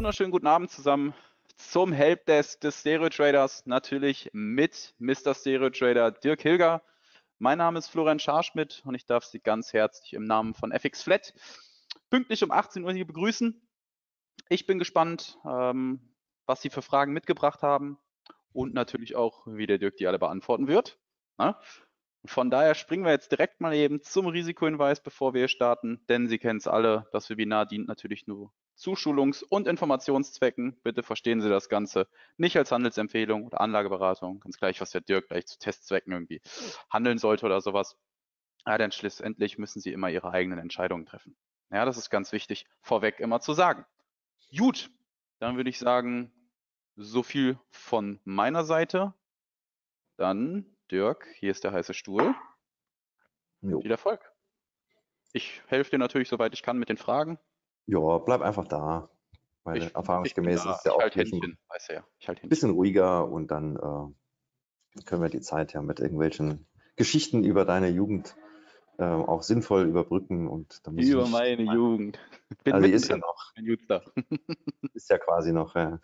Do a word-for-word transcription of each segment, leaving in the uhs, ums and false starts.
wunderschönen guten Abend zusammen zum Helpdesk des Stereo Traders, natürlich mit Mister Stereo Trader Dirk Hilger. Mein Name ist Florian Scharschmidt und ich darf Sie ganz herzlich im Namen von F X Flat pünktlich um achtzehn Uhr hier begrüßen. Ich bin gespannt, ähm, was Sie für Fragen mitgebracht haben und natürlich auch, wie der Dirk die alle beantworten wird. Na? Von daher springen wir jetzt direkt mal eben zum Risikohinweis, bevor wir starten, denn Sie kennen es alle, das Webinar dient natürlich nur zu Schulungs- und Informationszwecken. Bitte verstehen Sie das Ganze nicht als Handelsempfehlung oder Anlageberatung, ganz gleich, was der Dirk gleich zu Testzwecken irgendwie handeln sollte oder sowas. Ja, denn schlussendlich müssen Sie immer Ihre eigenen Entscheidungen treffen. Ja, das ist ganz wichtig, vorweg immer zu sagen. Gut, dann würde ich sagen, so viel von meiner Seite. Dann, Dirk, hier ist der heiße Stuhl. Jo. Viel Erfolg. Ich helfe dir natürlich, soweit ich kann, mit den Fragen. Ja, bleib einfach da. Weil Ich, erfahrungsgemäß ich bin da. ist es ja Ich auch halte ein bisschen, Händchen, weißt du ja. Ich halte Händchen. bisschen ruhiger und dann äh, können wir die Zeit ja mit irgendwelchen Geschichten über deine Jugend äh, auch sinnvoll überbrücken. Und da muss Über ich nicht, meine Jugend. Bin also die ist ja mittendrin. noch, Ein Jutster. ist ja quasi noch. Äh,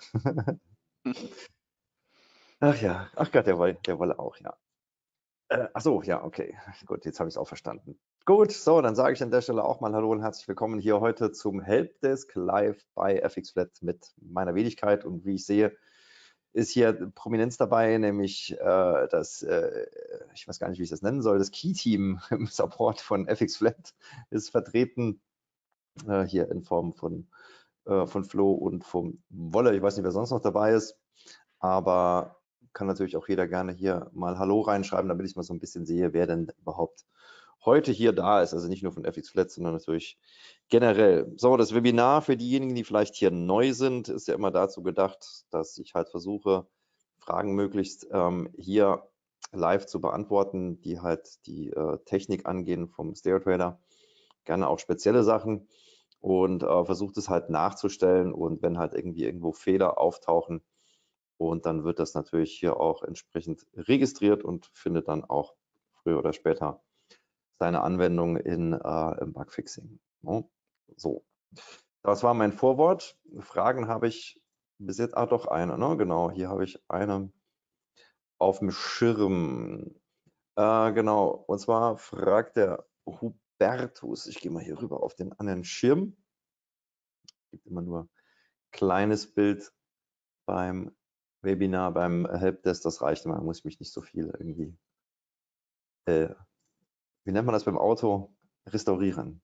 ach ja, ach Gott, der Wolle, der Wolle auch, ja. Äh, ach so, ja, okay. Gut, jetzt habe ich es auch verstanden. Gut, so, dann sage ich an der Stelle auch mal Hallo und herzlich willkommen hier heute zum Helpdesk live bei F X Flat mit meiner Wenigkeit. Und wie ich sehe, ist hier Prominenz dabei, nämlich äh, das, äh, ich weiß gar nicht, wie ich das nennen soll, das Key-Team im Support von F X Flat ist vertreten, äh, hier in Form von, äh, von Flo und vom Wolle. Ich weiß nicht, wer sonst noch dabei ist, aber kann natürlich auch jeder gerne hier mal Hallo reinschreiben, damit ich mal so ein bisschen sehe, wer denn überhaupt heute hier da ist. Also nicht nur von F X Flat, sondern natürlich generell. So, das Webinar für diejenigen, die vielleicht hier neu sind, ist ja immer dazu gedacht, dass ich halt versuche, Fragen möglichst ähm, hier live zu beantworten, die halt die äh, Technik angehen vom Stereo Trader. Gerne auch spezielle Sachen und äh, versucht es halt nachzustellen, und wenn halt irgendwie irgendwo Fehler auftauchen, und dann wird das natürlich hier auch entsprechend registriert und findet dann auch früher oder später seine Anwendung in, äh, im Bugfixing. No? So, das war mein Vorwort. Fragen habe ich bis jetzt, ah doch, eine, ne? Genau, hier habe ich eine auf dem Schirm. Äh, genau, und zwar fragt der Hubertus, ich gehe mal hier rüber auf den anderen Schirm. Gibt immer nur kleines Bild beim Webinar, beim Helpdesk, das reicht immer, da muss ich mich nicht so viel irgendwie, äh, wie nennt man das beim Auto? Restaurieren.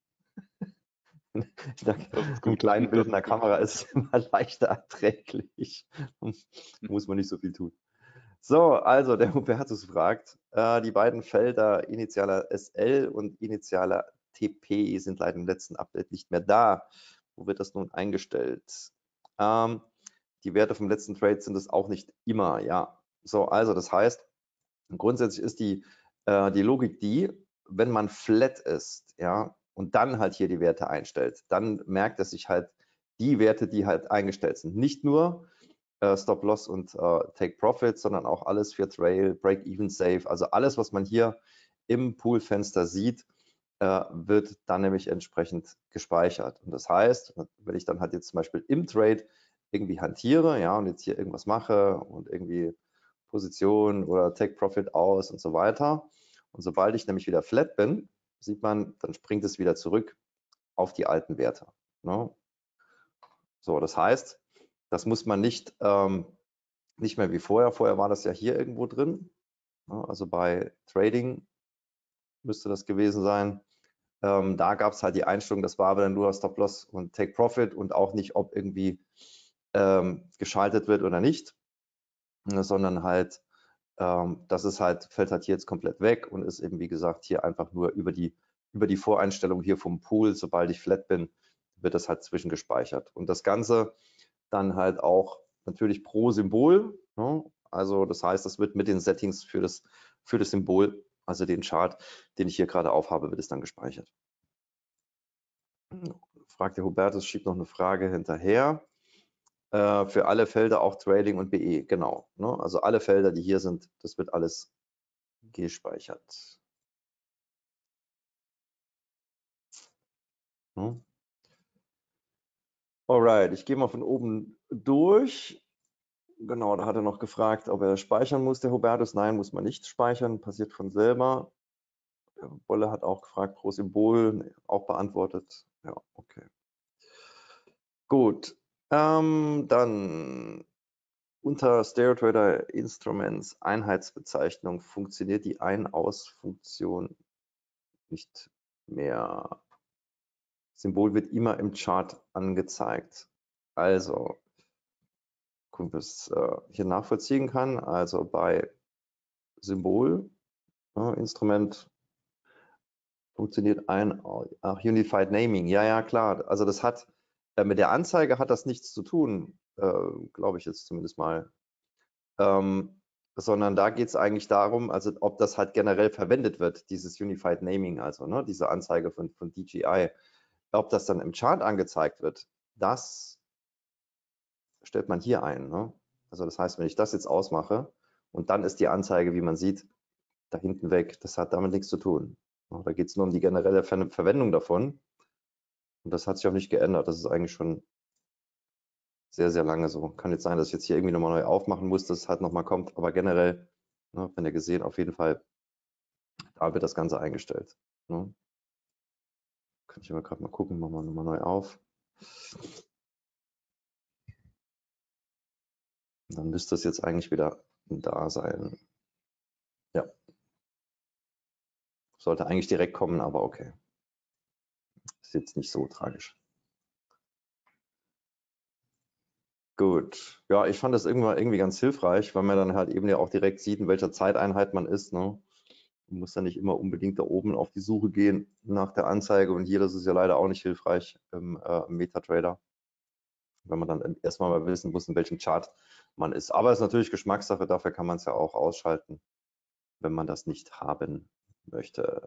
Ich dachte, Das ist im gut. kleinen Bild Das in der ist gut. Kamera ist es immer leichter erträglich. Muss man nicht so viel tun. So, also der Hubertus fragt, äh, die beiden Felder Initialer S L und Initialer T P sind leider im letzten Update nicht mehr da. Wo wird das nun eingestellt? Ähm, die Werte vom letzten Trade sind es auch nicht immer, ja. So, also das heißt, grundsätzlich ist die, äh, die Logik die, wenn man flat ist, ja, und dann halt hier die Werte einstellt, dann merkt es sich halt die Werte, die halt eingestellt sind. Nicht nur äh, Stop Loss und äh, Take Profit, sondern auch alles für Trail, Break Even Safe, also alles, was man hier im Poolfenster sieht, äh, wird dann nämlich entsprechend gespeichert. Und das heißt, wenn ich dann halt jetzt zum Beispiel im Trade irgendwie hantiere, ja, und jetzt hier irgendwas mache und irgendwie Position oder Take Profit aus und so weiter. Und sobald ich nämlich wieder flat bin, sieht man, dann springt es wieder zurück auf die alten Werte. Ne? So, das heißt, das muss man nicht, ähm, nicht mehr wie vorher. Vorher war das ja hier irgendwo drin. Ne? Also bei Trading müsste das gewesen sein. Ähm, da gab es halt die Einstellung, das war aber dann nur Stop Loss und Take Profit und auch nicht, ob irgendwie ähm, geschaltet wird oder nicht, sondern halt Ähm, das ist halt, fällt halt hier jetzt komplett weg und ist eben, wie gesagt, hier einfach nur über die, über die Voreinstellung hier vom Pool, sobald ich flat bin, wird das halt zwischengespeichert. Und das Ganze dann halt auch natürlich pro Symbol. Ne? Also das heißt, das wird mit den Settings für das, für das Symbol, also den Chart, den ich hier gerade aufhabe, wird es dann gespeichert. Fragt der Hubertus, schiebt noch eine Frage hinterher. Für alle Felder auch Trading und B E, genau. Ne? Also alle Felder, die hier sind, das wird alles gespeichert. Ne? Alright, ich gehe mal von oben durch. Genau, da hat er noch gefragt, ob er speichern muss, der Hubertus. Nein, muss man nicht speichern, passiert von selber. Der Bolle hat auch gefragt, pro Symbol, auch beantwortet. Ja, okay. Gut, ähm, dann unter StereoTrader Instruments Einheitsbezeichnung funktioniert die Ein-Aus-Funktion nicht mehr. Symbol wird immer im Chart angezeigt. Also, Kumpels äh, hier nachvollziehen kann, also bei Symbol, ja, Instrument funktioniert ein, ach, Unified Naming, ja, ja, klar, also das hat, äh, mit der Anzeige hat das nichts zu tun, äh, glaube ich jetzt zumindest mal, ähm, sondern da geht es eigentlich darum, also ob das halt generell verwendet wird, dieses Unified Naming, also ne, diese Anzeige von, von D J I, ob das dann im Chart angezeigt wird, das stellt man hier ein. Ne? Also das heißt, wenn ich das jetzt ausmache und dann ist die Anzeige, wie man sieht, da hinten weg, das hat damit nichts zu tun. Da geht es nur um die generelle Ver Verwendung davon. Und das hat sich auch nicht geändert. Das ist eigentlich schon sehr, sehr lange so. Kann jetzt sein, dass ich jetzt hier irgendwie nochmal neu aufmachen muss, dass es halt nochmal kommt. Aber generell, ne, wenn ihr gesehen, auf jeden Fall, da wird das Ganze eingestellt. Ne? Kann ich aber gerade mal gucken, machen wir nochmal neu auf. Und dann müsste es jetzt eigentlich wieder da sein. Ja. Sollte eigentlich direkt kommen, aber okay. Ist jetzt nicht so tragisch. Gut. Ja, ich fand das irgendwann irgendwie ganz hilfreich, weil man dann halt eben ja auch direkt sieht, in welcher Zeiteinheit man ist. Ne? Man muss ja nicht immer unbedingt da oben auf die Suche gehen nach der Anzeige. Und hier, das ist ja leider auch nicht hilfreich im, äh, im MetaTrader, wenn man dann erstmal mal wissen muss, in welchem Chart man ist. Aber es ist natürlich Geschmackssache, dafür kann man es ja auch ausschalten, wenn man das nicht haben möchte.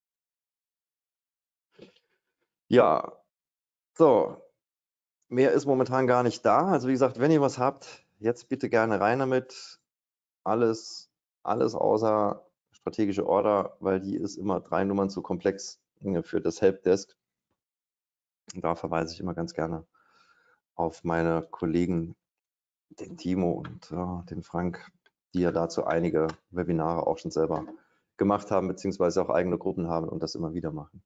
Ja, so. Mehr ist momentan gar nicht da. Also wie gesagt, wenn ihr was habt, jetzt bitte gerne rein damit. Alles, alles außer strategische Order, weil die ist immer drei Nummern zu komplex für das Helpdesk. Da verweise ich immer ganz gerne auf meine Kollegen, den Timo und ja, den Frank, die ja dazu einige Webinare auch schon selber gemacht haben, beziehungsweise auch eigene Gruppen haben und das immer wieder machen.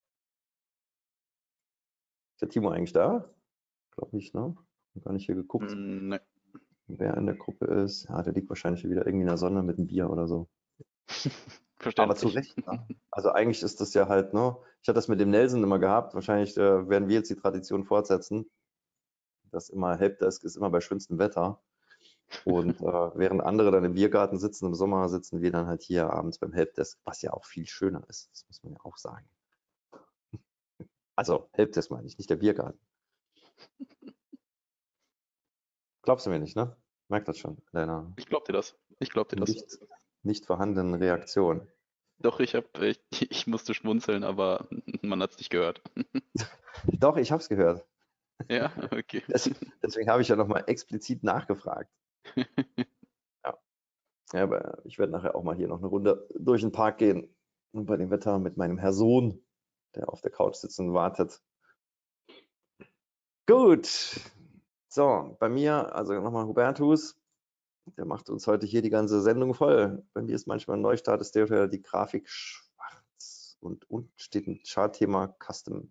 Ist der Timo eigentlich da? Glaube nicht, ne? Hab gar nicht hier geguckt, Mm, nee. wer in der Gruppe ist. Ja, der liegt wahrscheinlich wieder irgendwie in der Sonne mit einem Bier oder so. Aber zu Verständlich. Recht, ne? Also eigentlich ist das ja halt, ne? Ich hatte das mit dem Nelson immer gehabt. Wahrscheinlich äh, werden wir jetzt die Tradition fortsetzen. Das immer Helpdesk ist immer bei schönstem Wetter. Und äh, während andere dann im Biergarten sitzen, im Sommer sitzen wir dann halt hier abends beim Helpdesk, was ja auch viel schöner ist. Das muss man ja auch sagen. Also Helpdesk meine ich, nicht der Biergarten. Glaubst du mir nicht, ne? Merkt das schon, deiner Ich glaub dir das. Ich glaub dir das. nicht, nicht vorhandenen Reaktion. Doch, ich hab, ich, ich musste schmunzeln, aber man hat es nicht gehört. Doch, ich habe es gehört. Ja, okay. Das, deswegen habe ich ja nochmal explizit nachgefragt. Ja. Ja, aber ich werde nachher auch mal hier noch eine Runde durch den Park gehen und bei dem Wetter mit meinem Herr Sohn, der auf der Couch sitzt und wartet. Gut. So, bei mir, also nochmal Hubertus, der macht uns heute hier die ganze Sendung voll. Bei mir ist manchmal ein Neustart des StereoTrader die Grafik schwarz und unten steht ein Chartthema Custom.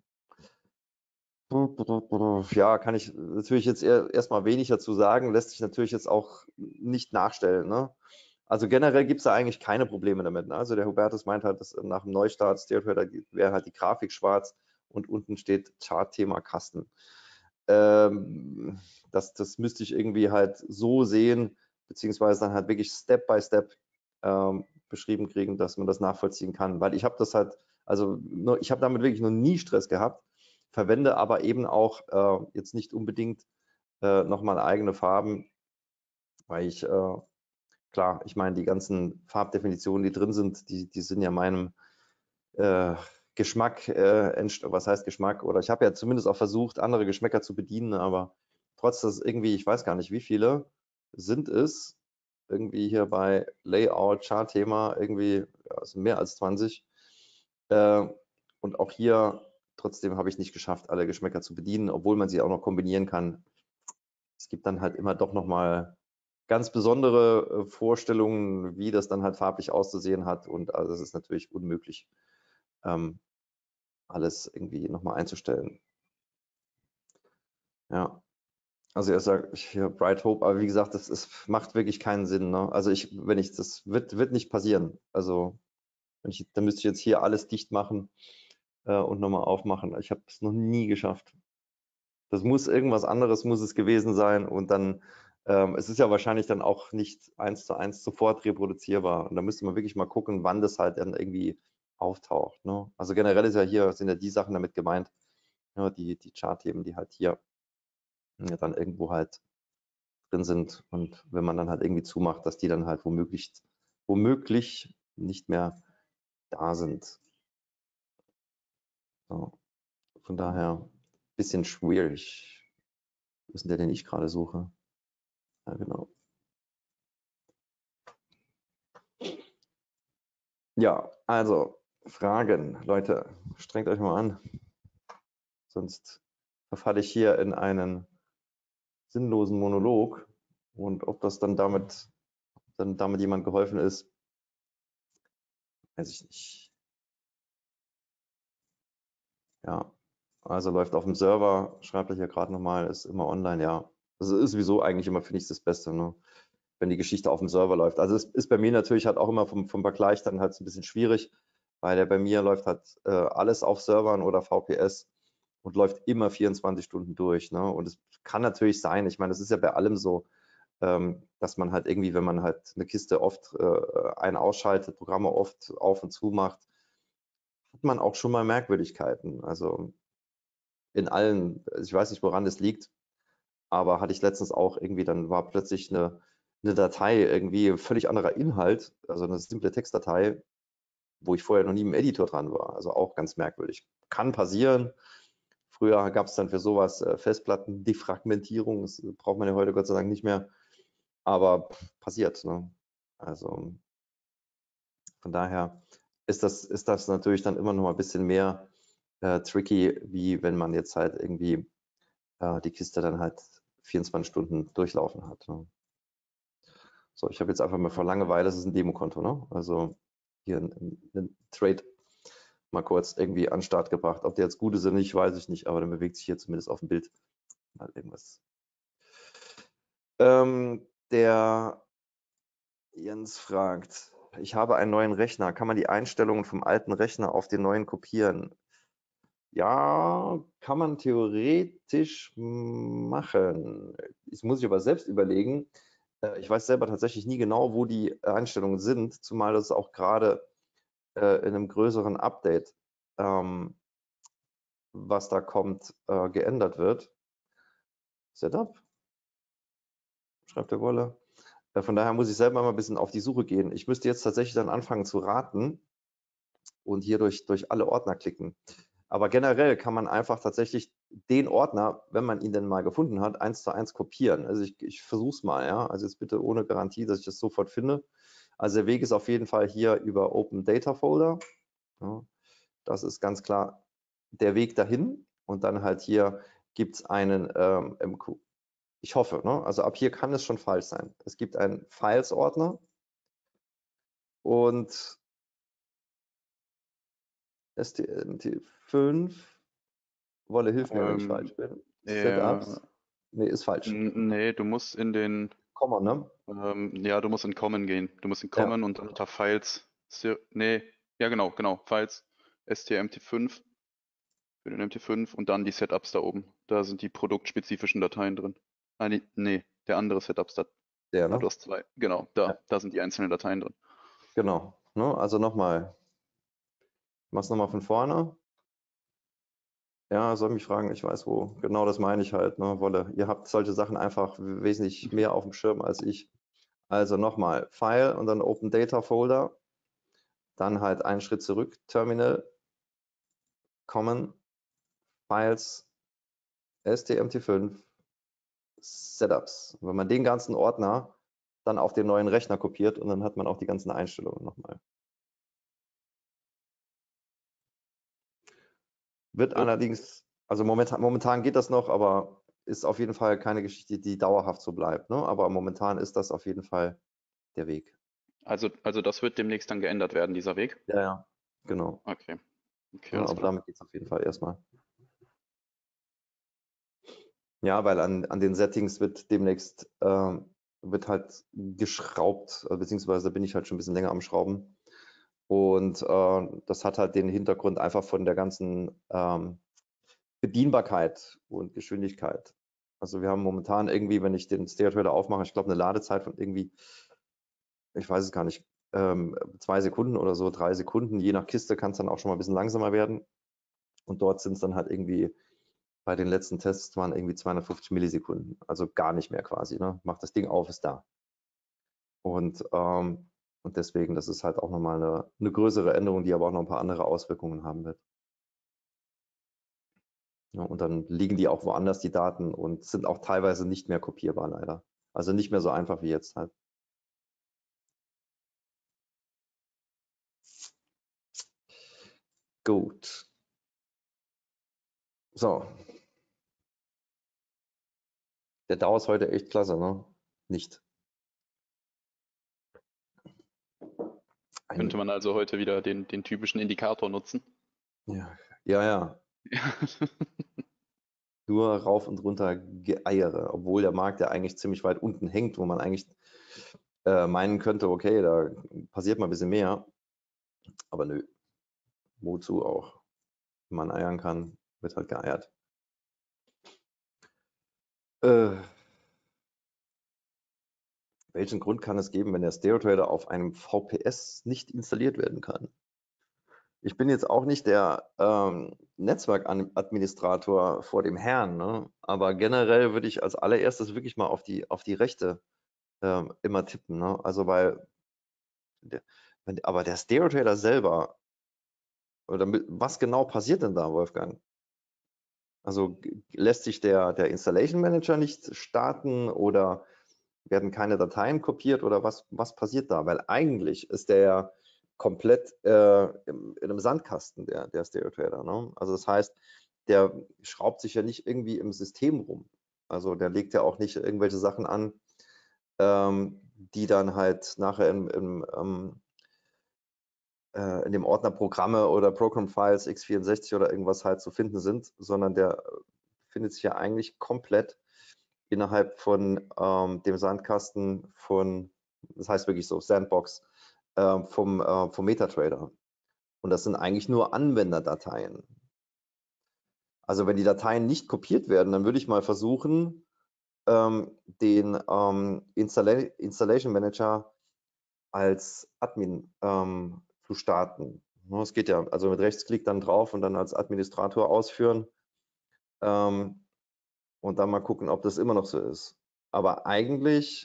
Ja, kann ich natürlich jetzt erstmal wenig dazu sagen, lässt sich natürlich jetzt auch nicht nachstellen. Ne? Also generell gibt es da eigentlich keine Probleme damit. Ne? Also der Hubertus meint halt, dass nach dem Neustart StereoTrader wäre halt die Grafik schwarz und unten steht Chartthema Custom. Ähm, das, das müsste ich irgendwie halt so sehen, beziehungsweise dann halt wirklich Step by Step ähm, beschrieben kriegen, dass man das nachvollziehen kann. Weil ich habe das halt, also ich habe damit wirklich noch nie Stress gehabt, verwende aber eben auch äh, jetzt nicht unbedingt äh, nochmal eigene Farben, weil ich, äh, klar, ich meine, die ganzen Farbdefinitionen, die drin sind, die, die sind ja meinem äh, Geschmack, äh, was heißt Geschmack? Oder ich habe ja zumindest auch versucht, andere Geschmäcker zu bedienen, aber trotz dass irgendwie, ich weiß gar nicht, wie viele sind es, irgendwie hier bei Layout, Chart-Thema, irgendwie ja, es sind mehr als zwanzig. Äh, und auch hier trotzdem habe ich nicht geschafft, alle Geschmäcker zu bedienen, obwohl man sie auch noch kombinieren kann. Es gibt dann halt immer doch nochmal ganz besondere äh, Vorstellungen, wie das dann halt farblich auszusehen hat. Und also es ist natürlich unmöglich, ähm, alles irgendwie nochmal einzustellen. Ja, also er sagt hier Bright Hope, aber wie gesagt, das ist, macht wirklich keinen Sinn. Ne? Also ich, wenn ich, das wird, wird nicht passieren. Also wenn ich, dann müsste ich jetzt hier alles dicht machen äh, und nochmal aufmachen. Ich habe es noch nie geschafft. Das muss irgendwas anderes muss es gewesen sein und dann, ähm, es ist ja wahrscheinlich dann auch nicht eins zu eins sofort reproduzierbar. Und da müsste man wirklich mal gucken, wann das halt dann irgendwie auftaucht. Ne? Also generell ist ja hier, sind ja die Sachen damit gemeint, ja, die, die Chart-Themen, die halt hier ja, dann irgendwo halt drin sind. Und wenn man dann halt irgendwie zumacht, dass die dann halt womöglich, womöglich nicht mehr da sind. So. Von daher ein bisschen schwierig. Wo ist denn der, den ich gerade suche? Ja, genau. Ja, also Fragen. Leute, strengt euch mal an. Sonst verfalle ich hier in einen sinnlosen Monolog. Und ob das dann damit, dann damit jemand geholfen ist, weiß ich nicht. Ja, also läuft auf dem Server, schreibt euch ja gerade nochmal, ist immer online, ja. Also ist sowieso eigentlich immer, finde ich, das Beste, ne? Wenn die Geschichte auf dem Server läuft. Also es ist bei mir natürlich halt auch immer vom, vom Vergleich dann halt so ein bisschen schwierig, weil der bei mir läuft halt äh, alles auf Servern oder V P S und läuft immer vierundzwanzig Stunden durch. Ne? Und es kann natürlich sein, ich meine, das ist ja bei allem so, ähm, dass man halt irgendwie, wenn man halt eine Kiste oft äh, ein- ausschaltet, Programme oft auf und zu macht, hat man auch schon mal Merkwürdigkeiten. Also in allen, also ich weiß nicht, woran das liegt, aber hatte ich letztens auch irgendwie, dann war plötzlich eine, eine Datei irgendwie völlig anderer Inhalt, also eine simple Textdatei, wo ich vorher noch nie im Editor dran war. Also auch ganz merkwürdig. Kann passieren. Früher gab es dann für sowas äh, Festplatten-Defragmentierung. Das braucht man ja heute Gott sei Dank nicht mehr. Aber pff, passiert. Ne? Also von daher ist das, ist das natürlich dann immer noch mal ein bisschen mehr äh, tricky, wie wenn man jetzt halt irgendwie äh, die Kiste dann halt vierundzwanzig Stunden durchlaufen hat. Ne? So, ich habe jetzt einfach mal vor Langeweile, das ist ein Demokonto, ne? Also hier ein, ein Trade mal kurz irgendwie an den Start gebracht. Ob der jetzt gut ist oder nicht, weiß ich nicht, aber dann bewegt sich hier zumindest auf dem Bild mal irgendwas. Ähm, der Jens fragt, ich habe einen neuen Rechner. Kann man die Einstellungen vom alten Rechner auf den neuen kopieren? Ja, kann man theoretisch machen. Das muss ich aber selbst überlegen. Ich weiß selber tatsächlich nie genau, wo die Einstellungen sind, zumal das auch gerade äh, in einem größeren Update, ähm, was da kommt, äh, geändert wird. Setup? Schreibt der Wolle. Äh, von daher muss ich selber mal ein bisschen auf die Suche gehen. Ich müsste jetzt tatsächlich dann anfangen zu raten und hier durch, durch alle Ordner klicken. Aber generell kann man einfach tatsächlich den Ordner, wenn man ihn denn mal gefunden hat, eins zu eins kopieren. Also ich, ich versuche es mal, ja. Also jetzt bitte ohne Garantie, dass ich das sofort finde. Also der Weg ist auf jeden Fall hier über Open Data Folder. Ja, das ist ganz klar der Weg dahin. Und dann halt hier gibt es einen ähm, M Q. Ich hoffe, ne? Also ab hier kann es schon falsch sein. Es gibt einen Files-Ordner und S T M T fünf. Wolle, hilf mir, wenn ich falsch Ähm, bin. ja, Setups. Nee, ist falsch. n- nee, du musst in den, Komma, ne? ähm, ja, du musst in Common gehen. Du musst in Ja, Common und dann unter Files, Ser- nee, ja genau, genau, Files, S T M T fünf für den M T fünf und dann die Setups da oben. Da sind die produktspezifischen Dateien drin. Ah, nee, nee, der andere Setups, da, der, ah, du ne? hast zwei, genau, da, Ja, da sind die einzelnen Dateien drin. genau. Ne? Also nochmal. Ich mach's nochmal von vorne. Ja, soll mich fragen, ich weiß wo. Genau das meine ich halt, ne, Wolle. Ihr habt solche Sachen einfach wesentlich mehr auf dem Schirm als ich. Also nochmal, File und dann Open Data Folder. Dann halt einen Schritt zurück, Terminal, Common, Files, S T M T fünf, Setups. Und wenn man den ganzen Ordner dann auf den neuen Rechner kopiert und dann hat man auch die ganzen Einstellungen nochmal. Wird Wird- allerdings, also momentan, momentan geht das noch, aber ist auf jeden Fall keine Geschichte, die dauerhaft so bleibt. Ne? Aber momentan ist das auf jeden Fall der Weg. Also, also das wird demnächst dann geändert werden, dieser Weg. Ja, ja, genau. Okay. Okay, Ja, alles aber klar. damit geht es auf jeden Fall erstmal. Ja, weil an, an den Settings wird demnächst ähm, wird halt geschraubt, äh, beziehungsweise bin ich halt schon ein bisschen länger am Schrauben. Und äh, das hat halt den Hintergrund einfach von der ganzen ähm, Bedienbarkeit und Geschwindigkeit. Also wir haben momentan irgendwie, wenn ich den Stereo-Trader aufmache, ich glaube eine Ladezeit von irgendwie, ich weiß es gar nicht, ähm, zwei Sekunden oder so, drei Sekunden. Je nach Kiste kann es dann auch schon mal ein bisschen langsamer werden. Und dort sind es dann halt irgendwie, bei den letzten Tests waren irgendwie zweihundertfünfzig Millisekunden. Also gar nicht mehr quasi. Ne? Macht das Ding auf, ist da. Und, ähm, und deswegen, das ist halt auch nochmal eine, eine größere Änderung, die aber auch noch ein paar andere Auswirkungen haben wird. Ja, und dann liegen die auch woanders, die Daten, und sind auch teilweise nicht mehr kopierbar, leider. Also nicht mehr so einfach wie jetzt halt. Gut. So. Der D A O ist heute echt klasse, ne? Nicht. Könnte Ein, man also heute wieder den, den typischen Indikator nutzen? ja, ja, ja. Nur rauf und runter Geeiere, obwohl der Markt ja eigentlich ziemlich weit unten hängt, wo man eigentlich äh, meinen könnte, okay, da passiert mal ein bisschen mehr. Aber nö. Wozu auch? Wenn man eiern kann, wird halt geeiert. Äh, welchen Grund kann es geben, wenn der Stereo Trader auf einem V P S nicht installiert werden kann? Ich bin jetzt auch nicht der ähm, Netzwerkadministrator vor dem Herrn, ne? Aber generell würde ich als allererstes wirklich mal auf die, auf die Rechte ähm, immer tippen. Ne? Also weil, der, wenn, aber der Stereo Trader selber, oder mit, was genau passiert denn da, Wolfgang? Also lässt sich der, der Installation Manager nicht starten oder werden keine Dateien kopiert oder was, was passiert da? Weil eigentlich ist der ja komplett äh, im, in einem Sandkasten, der, der Stereo Trader. Ne? Also das heißt, der schraubt sich ja nicht irgendwie im System rum. Also der legt ja auch nicht irgendwelche Sachen an, ähm, die dann halt nachher im, im, ähm, äh, in dem Ordner Programme oder Program Files x vierundsechzig oder irgendwas halt zu finden sind, sondern der findet sich ja eigentlich komplett innerhalb von ähm, dem Sandkasten von, das heißt wirklich so, Sandbox, äh, vom, äh, vom MetaTrader. Und das sind eigentlich nur Anwenderdateien. Also wenn die Dateien nicht kopiert werden, dann würde ich mal versuchen, ähm, den ähm, Installa Installation Manager als Admin ähm, zu starten. Es geht ja, also mit Rechtsklick dann drauf und dann als Administrator ausführen ähm, und dann mal gucken, ob das immer noch so ist. Aber eigentlich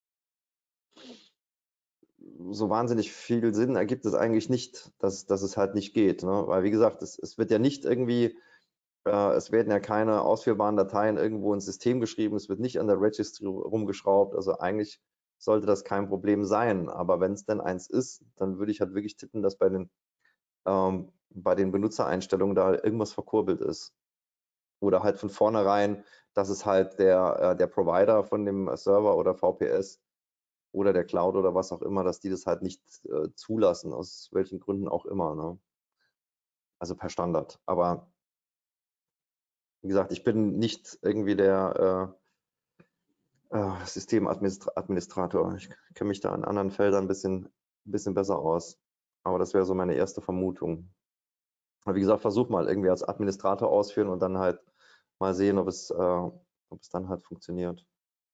so wahnsinnig viel Sinn ergibt es eigentlich nicht, dass, dass es halt nicht geht. Ne? Weil wie gesagt, es, es wird ja nicht irgendwie, äh, es werden ja keine ausführbaren Dateien irgendwo ins System geschrieben, es wird nicht an der Registry rumgeschraubt. Also eigentlich sollte das kein Problem sein. Aber wenn es denn eins ist, dann würde ich halt wirklich tippen, dass bei den, ähm, bei den Benutzereinstellungen da irgendwas verkurbelt ist. Oder halt von vornherein, dass es halt der, äh, der Provider von dem Server oder V P S oder der Cloud oder was auch immer, dass die das halt nicht äh, zulassen, aus welchen Gründen auch immer. Ne? Also per Standard. Aber wie gesagt, ich bin nicht irgendwie der äh, äh, Systemadministrator. Ich kenne mich da in anderen Feldern ein bisschen, ein bisschen besser aus. Aber das wäre so meine erste Vermutung. Aber wie gesagt, versuch mal irgendwie als Administrator ausführen und dann halt mal sehen, ob es, äh, ob es dann halt funktioniert.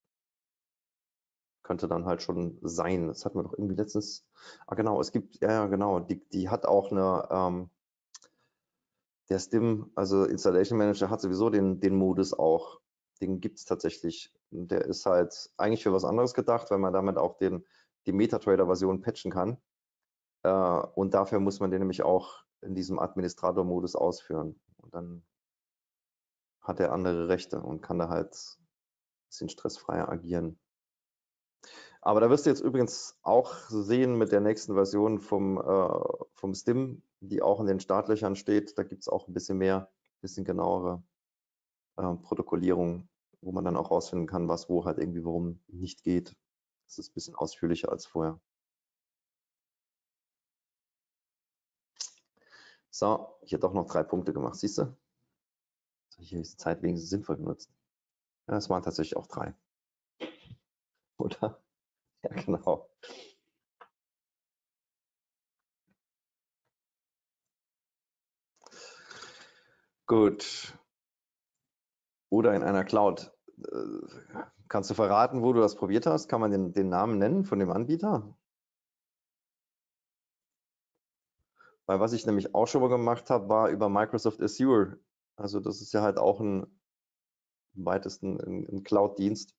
Könnte dann halt schon sein. Das hatten wir doch irgendwie letztens. Ah, genau, es gibt, ja, ja, genau, die, die hat auch eine, ähm, der Stim, also Installation Manager, hat sowieso den, den Modus auch. Den gibt es tatsächlich. Der ist halt eigentlich für was anderes gedacht, weil man damit auch den, die MetaTrader-Version patchen kann. Äh, und dafür muss man den nämlich auch in diesem Administrator-Modus ausführen. Und dann hat er andere Rechte und kann da halt ein bisschen stressfreier agieren. Aber da wirst du jetzt übrigens auch sehen mit der nächsten Version vom, äh, vom Stim, die auch in den Startlöchern steht. Da gibt es auch ein bisschen mehr bisschen genauere äh, Protokollierung, wo man dann auch rausfinden kann, was wo halt irgendwie warum nicht geht. Das ist ein bisschen ausführlicher als vorher. So, hier doch noch drei Punkte gemacht, siehst du? Hier ist die Zeit wenigstens sinnvoll genutzt. Ja, es waren tatsächlich auch drei. Oder? Ja, genau. Gut. Oder in einer Cloud. Kannst du verraten, wo du das probiert hast? Kann man den, den Namen nennen von dem Anbieter? Weil was ich nämlich auch schon mal gemacht habe, war über Microsoft Azure. Also das ist ja halt auch ein im weitesten ein, ein Cloud-Dienst.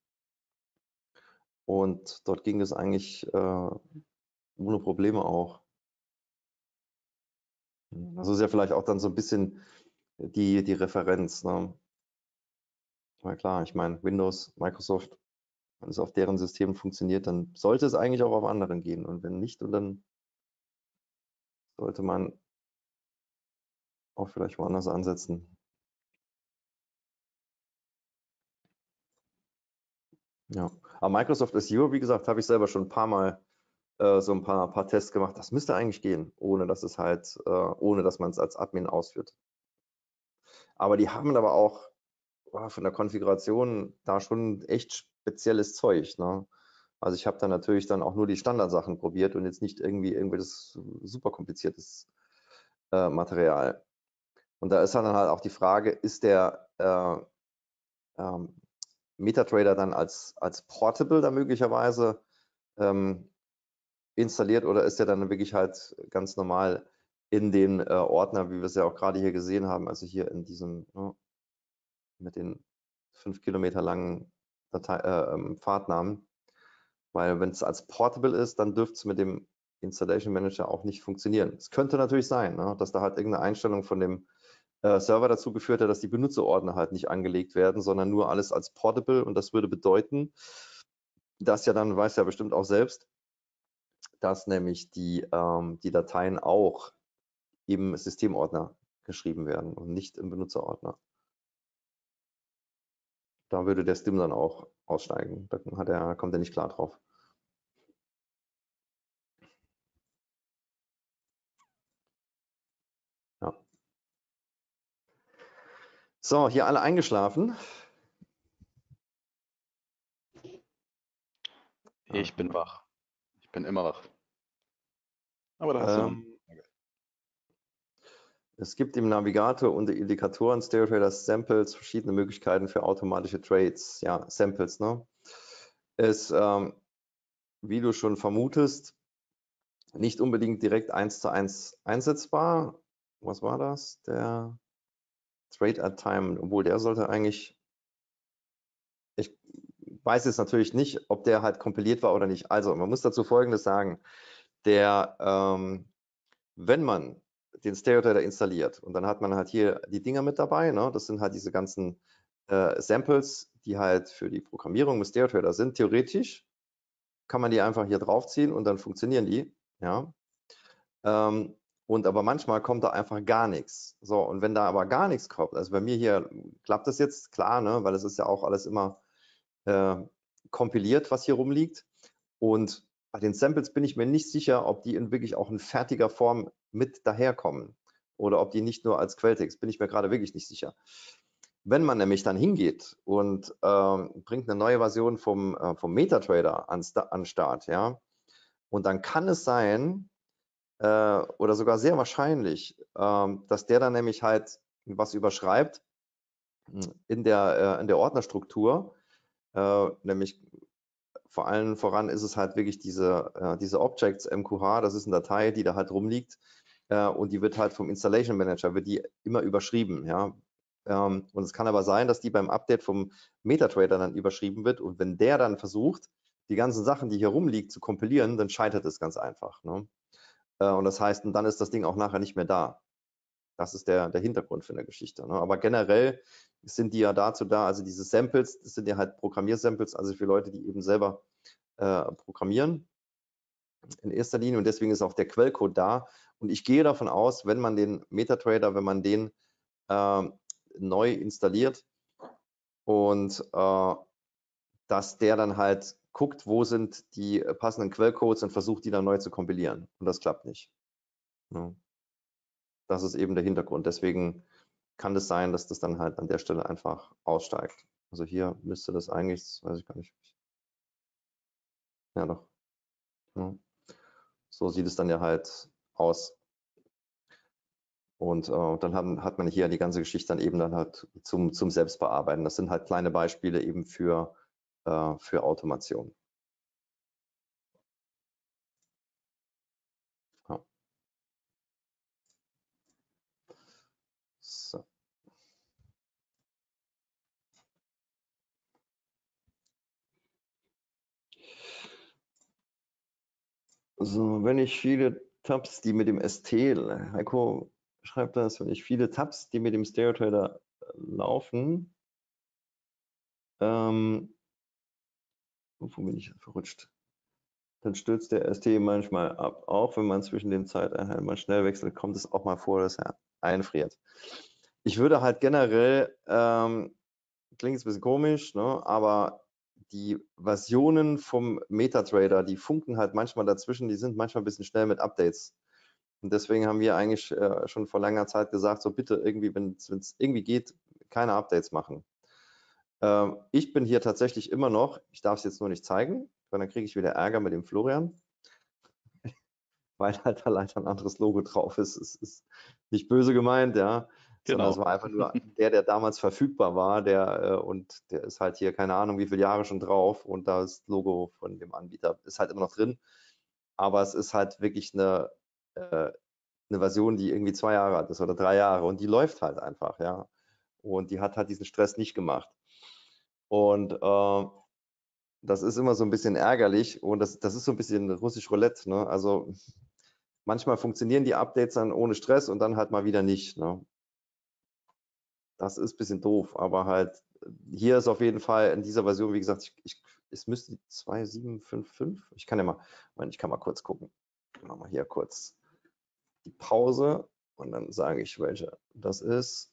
Und dort ging es eigentlich äh, ohne Probleme auch. Das ist ja vielleicht auch dann so ein bisschen die, die Referenz. Ne? Na klar, ich meine, Windows, Microsoft, wenn es auf deren System funktioniert, dann sollte es eigentlich auch auf anderen gehen. Und wenn nicht, und dann sollte man auch vielleicht woanders ansetzen. Ja, aber Microsoft Azure, wie gesagt, habe ich selber schon ein paar Mal äh, so ein paar, paar Tests gemacht. Das müsste eigentlich gehen, ohne dass es halt, äh, ohne dass man es als Admin ausführt. Aber die haben aber auch oh, von der Konfiguration da schon echt spezielles Zeug. Ne? Also ich habe da natürlich dann auch nur die Standardsachen probiert und jetzt nicht irgendwie irgendwelches super kompliziertes äh, Material. Und da ist dann halt auch die Frage, ist der äh, ähm, MetaTrader dann als, als Portable da möglicherweise ähm, installiert oder ist der dann wirklich halt ganz normal in den äh, Ordner, wie wir es ja auch gerade hier gesehen haben, also hier in diesem ne, mit den fünf Kilometer langen Datei, äh, Pfadnamen, weil wenn es als Portable ist, dann dürfte es mit dem Installation Manager auch nicht funktionieren. Es könnte natürlich sein, ne, dass da halt irgendeine Einstellung von dem äh, Server dazu geführt hat, dass die Benutzerordner halt nicht angelegt werden, sondern nur alles als Portable und das würde bedeuten, dass ja dann, weiß ja bestimmt auch selbst, dass nämlich die, ähm, die Dateien auch im Systemordner geschrieben werden und nicht im Benutzerordner. Da würde der Stim dann auch aussteigen. Da hat er, kommt er nicht klar drauf. Ja. So, hier alle eingeschlafen. Ich bin wach. Ich bin immer wach. Aber da hast du ähm, Es gibt im Navigator unter Indikatoren StereoTrader Samples verschiedene Möglichkeiten für automatische Trades. Ja, Samples, ne? Ist, ähm, wie du schon vermutest, nicht unbedingt direkt eins zu eins einsetzbar. Was war das? Der Trade at Time, obwohl der sollte eigentlich, ich weiß jetzt natürlich nicht, ob der halt kompiliert war oder nicht. Also man muss dazu Folgendes sagen, der, ähm, wenn man den StereoTrader installiert und dann hat man halt hier die Dinger mit dabei, ne? Das sind halt diese ganzen äh, Samples, die halt für die Programmierung mit StereoTrader sind. Theoretisch kann man die einfach hier draufziehen und dann funktionieren die, ja. Ähm, und aber manchmal kommt da einfach gar nichts. So, und wenn da aber gar nichts kommt, also bei mir hier klappt das jetzt, klar, ne, weil es ist ja auch alles immer äh, kompiliert, was hier rumliegt. Und bei den Samples bin ich mir nicht sicher, ob die in wirklich auch in fertiger Form mit daherkommen oder ob die nicht nur als Quelltext, bin ich mir gerade wirklich nicht sicher. Wenn man nämlich dann hingeht und ähm, bringt eine neue Version vom, äh, vom MetaTrader an, an Start, ja, und dann kann es sein, äh, oder sogar sehr wahrscheinlich, ähm, dass der dann nämlich halt was überschreibt in der, äh, in der Ordnerstruktur, äh, nämlich vor allem voran ist es halt wirklich diese, äh, diese Objects M Q H, das ist eine Datei, die da halt rumliegt äh, und die wird halt vom Installation Manager, wird die immer überschrieben, ja. Ähm, und es kann aber sein, dass die beim Update vom MetaTrader dann überschrieben wird und wenn der dann versucht, die ganzen Sachen, die hier rumliegen, zu kompilieren, dann scheitert es ganz einfach. Ne? Äh, und das heißt, und dann ist das Ding auch nachher nicht mehr da. Das ist der, der Hintergrund für eine Geschichte. Ne? Aber generell sind die ja dazu da, also diese Samples, das sind ja halt Programmiersamples, also für Leute, die eben selber äh, programmieren in erster Linie und deswegen ist auch der Quellcode da. Und ich gehe davon aus, wenn man den MetaTrader, wenn man den äh, neu installiert und äh, dass der dann halt guckt, wo sind die passenden Quellcodes und versucht, die dann neu zu kompilieren. Und das klappt nicht. Ja. Das ist eben der Hintergrund. Deswegen kann es sein, dass das dann halt an der Stelle einfach aussteigt. Also hier müsste das eigentlich, das weiß ich gar nicht. Ja, doch. Ja. So sieht es dann ja halt aus. Und äh, dann haben, hat man hier die ganze Geschichte dann eben dann halt zum, zum Selbstbearbeiten. Das sind halt kleine Beispiele eben für, äh, für Automation. Ja. So. So, wenn ich viele Tabs, die mit dem S T, Heiko schreibt das, wenn ich viele Tabs, die mit dem Stereo-Trader laufen, ähm, wo bin ich verrutscht? Dann stürzt der S T manchmal ab. Auch wenn man zwischen den Zeiteinheiten mal schnell wechselt, kommt es auch mal vor, dass er einfriert. Ich würde halt generell, ähm, klingt jetzt ein bisschen komisch, ne, aber die Versionen vom MetaTrader, die funken halt manchmal dazwischen, die sind manchmal ein bisschen schnell mit Updates. Und deswegen haben wir eigentlich äh, schon vor langer Zeit gesagt, so bitte irgendwie, wenn es irgendwie geht, keine Updates machen. Ähm, ich bin hier tatsächlich immer noch, ich darf es jetzt nur nicht zeigen, weil dann kriege ich wieder Ärger mit dem Florian, weil halt da leider ein anderes Logo drauf ist. Es ist nicht böse gemeint, ja, sondern Genau. es war einfach nur der, der damals verfügbar war, der äh, und der ist halt hier, keine Ahnung, wie viele Jahre schon drauf und das Logo von dem Anbieter ist halt immer noch drin. Aber es ist halt wirklich eine, äh, eine Version, die irgendwie zwei Jahre alt ist oder drei Jahre und die läuft halt einfach, ja. Und die hat halt diesen Stress nicht gemacht. Und äh, das ist immer so ein bisschen ärgerlich und das, das ist so ein bisschen russisch Roulette, ne? Also manchmal funktionieren die Updates dann ohne Stress und dann halt mal wieder nicht, ne? Das ist ein bisschen doof, aber halt hier ist auf jeden Fall in dieser Version, wie gesagt, ich, ich, es müsste die zwei sieben fünf fünf, ich kann ja mal, ich kann mal kurz gucken. Machen wir hier kurz die Pause und dann sage ich, welche das ist.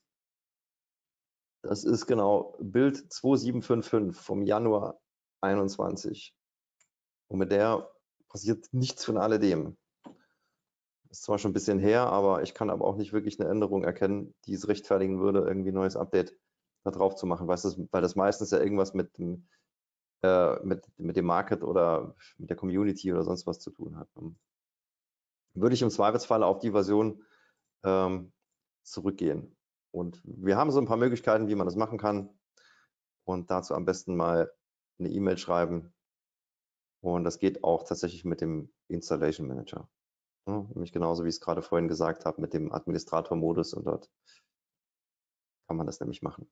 Das ist genau Bild zwei sieben fünf fünf vom Januar einundzwanzig. Und mit der passiert nichts von alledem. Ist zwar schon ein bisschen her, aber ich kann aber auch nicht wirklich eine Änderung erkennen, die es rechtfertigen würde, irgendwie ein neues Update da drauf zu machen, weil das, weil das meistens ja irgendwas mit dem, äh, mit, mit dem Market oder mit der Community oder sonst was zu tun hat. Würde ich im Zweifelsfall auf die Version ähm, zurückgehen. Und wir haben so ein paar Möglichkeiten, wie man das machen kann. Und dazu am besten mal eine E-Mail schreiben. Und das geht auch tatsächlich mit dem Installation Manager. Ja, nämlich genauso, wie ich es gerade vorhin gesagt habe, mit dem Administrator-Modus. Und dort kann man das nämlich machen.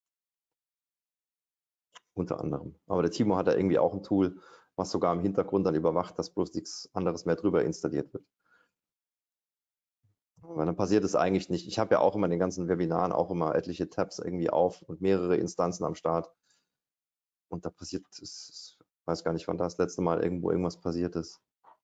Unter anderem. Aber der Timo hat da irgendwie auch ein Tool, was sogar im Hintergrund dann überwacht, dass bloß nichts anderes mehr drüber installiert wird. Weil dann passiert es eigentlich nicht. Ich habe ja auch immer in den ganzen Webinaren auch immer etliche Tabs irgendwie auf und mehrere Instanzen am Start. Und da passiert, ich weiß gar nicht, wann das letzte Mal irgendwo irgendwas passiert ist.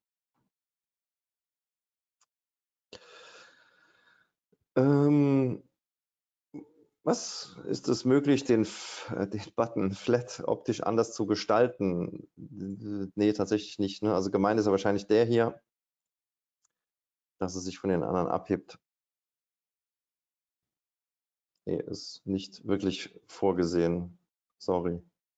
Ähm, was ist es möglich, den, den Button Flat optisch anders zu gestalten? Nee, tatsächlich nicht. Ne? Also gemeint ist ja wahrscheinlich der hier, dass es sich von den anderen abhebt. Nee, ist nicht wirklich vorgesehen. Sorry.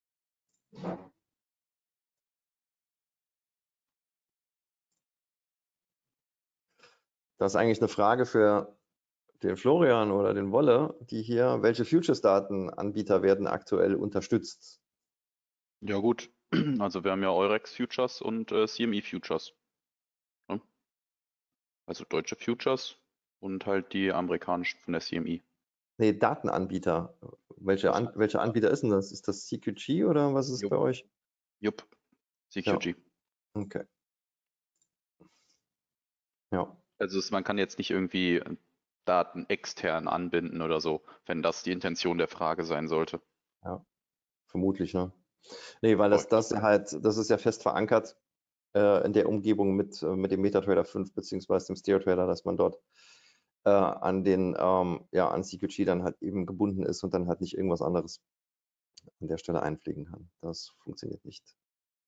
Das ist eigentlich eine Frage für den Florian oder den Wolle, die hier, welche Futures-Datenanbieter werden aktuell unterstützt? Ja gut, also wir haben ja Eurex Futures und äh, C M E Futures. Ne? Also deutsche Futures und halt die amerikanischen von der C M E. Nee, Datenanbieter. Welche, Also, An welche Anbieter ist denn das? Ist das C Q G oder was ist Jupp, bei euch? Jupp, Ja, C Q G. okay. Ja. Also es, man kann jetzt nicht irgendwie Daten extern anbinden oder so, wenn das die Intention der Frage sein sollte. Ja, vermutlich, ne? Nee, weil das, Korrekt. das halt, das ist ja fest verankert äh, in der Umgebung mit, äh, mit dem MetaTrader fünf beziehungsweise dem StereoTrader, dass man dort äh, an den ähm, ja, an C Q G dann halt eben gebunden ist und dann halt nicht irgendwas anderes an der Stelle einpflegen kann. Das funktioniert nicht.